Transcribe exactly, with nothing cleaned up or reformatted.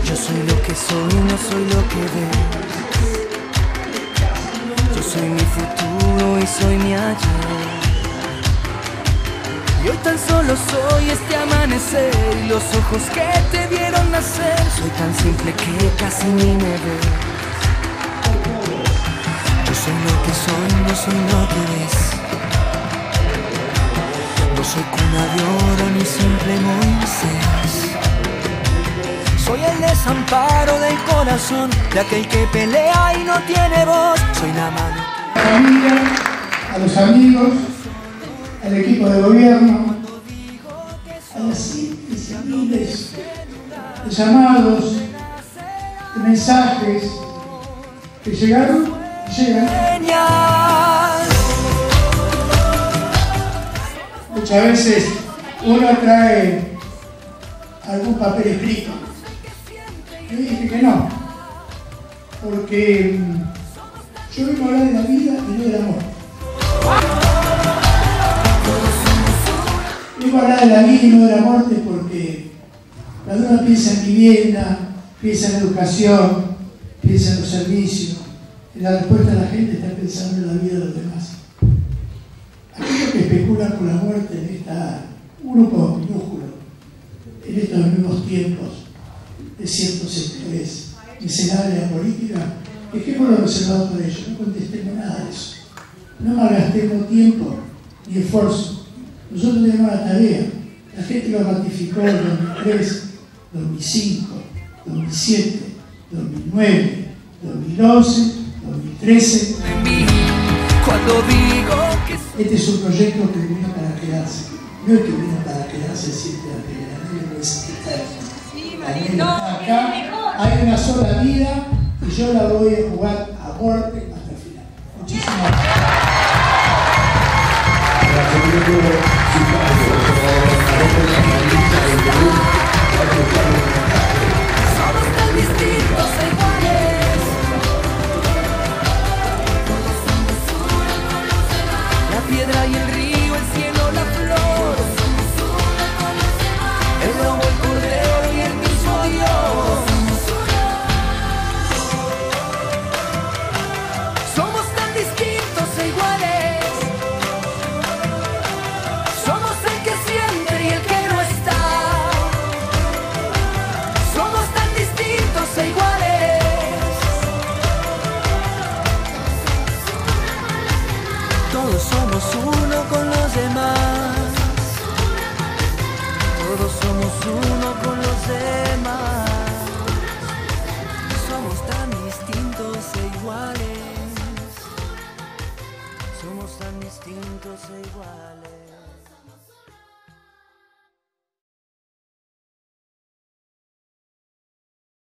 Yo soy lo que soy, no soy lo que ves. Yo soy mi futuro y soy mi ayer. Y hoy tan solo soy este amanecer y los ojos que te vieron nacer. Soy tan simple que casi ni me ves. Yo soy lo que soy, no soy lo que ves. No soy cuna de oro ni simple Moisés. Soy el desamparo del corazón de aquel que pelea y no tiene voz. Soy la mano. A la familia, a los amigos, al equipo de gobierno, a las cientos y miles de llamados, de mensajes que llegaron y llegan. Muchas veces uno trae algún papel escrito. Yo dije que no, porque yo vengo a hablar de la vida y no del amor. Vengo a hablar de la vida y no de la muerte porque cuando uno piensa en vivienda, piensa en educación, piensa en los servicios, en la respuesta de la gente está pensando en la vida de los demás. Aquellos que especulan con la muerte en esta grupo minúsculo, en estos mismos tiempos de ciertos sectores miserables de la política, dejémoslo reservado por ellos, no contestemos nada de eso. No malgastemos tiempo ni esfuerzo. Nosotros tenemos la tarea. La gente lo ratificó en dos mil tres, dos mil cinco, dos mil siete, dos mil nueve, dos mil once, dos mil trece. Este es un proyecto que viene para quedarse. No es que viene para quedarse siempre a pelear, no es que acá hay una sola vida y yo la voy a jugar a muerte hasta el final. Muchísimas gracias. Somos tan distintos e iguales. La piedra y el río, el cielo, la flor, el lobo, el cordero y el mismo Dios. Somos tan distintos e iguales. Somos el que siente y el que no está. Somos tan distintos e iguales. Todos somos uno con los demás. Todos somos uno con los demás. Somos tan distintos e iguales. Somos tan distintos e iguales.